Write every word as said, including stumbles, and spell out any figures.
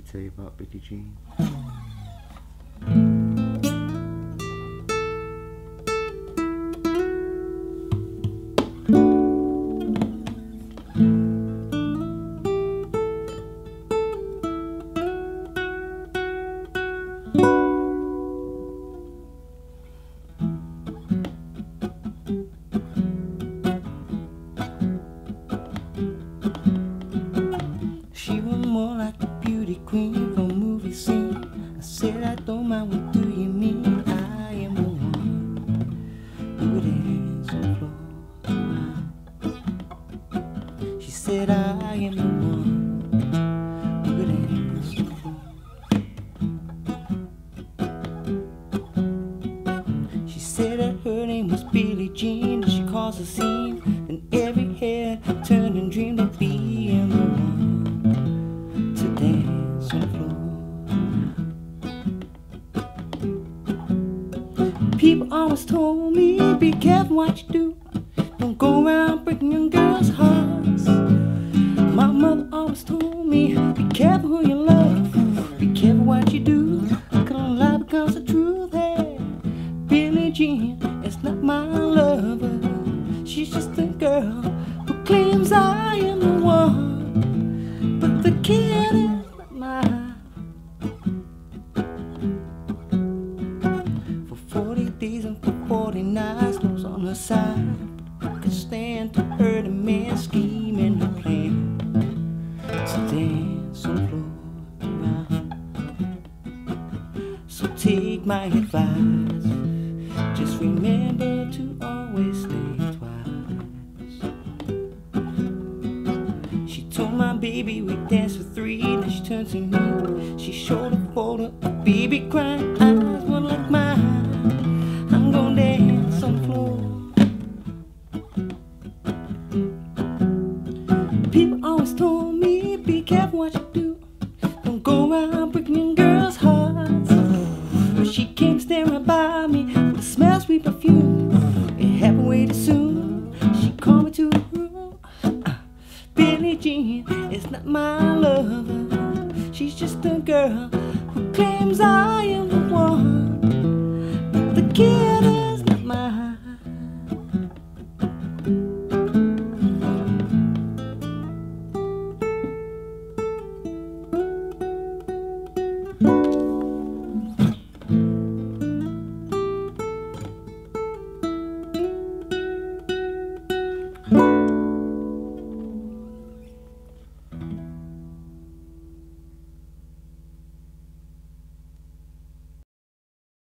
tell you about Billie Jean? She was more like a beauty queen from a movie scene. I said, I don't mind, what do you mean? I am the one who would dance on the floor. She said, I am the one who would dance on the floor. She said that her name was Billie Jean, that she caused a scene, and every head turned and dreamed of being the one to dance on the floor. People always told me, be careful what you do, don't go around breaking young girls' hearts. My mother always told me, be careful who you love, be careful what you do, cause a lie becomes the truth. Hey, Billie Jean is not my lover, she's just a girl who claims I am the one, but the kid is not mine. For forty days and for forty nights, I was on her side. I could stand to hear the man scheming and plan to dance on the floor. So take my advice, just remember to always think twice. She told my baby we danced for three, then she turned to me. She showed a photo of baby crying eyes, one like mine. I'm gonna dance on the floor. People always told me, be careful what you do, don't go around breaking young girls' hearts. But she came staring right by me with a smell sweet perfume. It happened way too soon. She called me to the room. uh, Billie Jean is not my lover, she's just a girl who claims I am the one, but the kid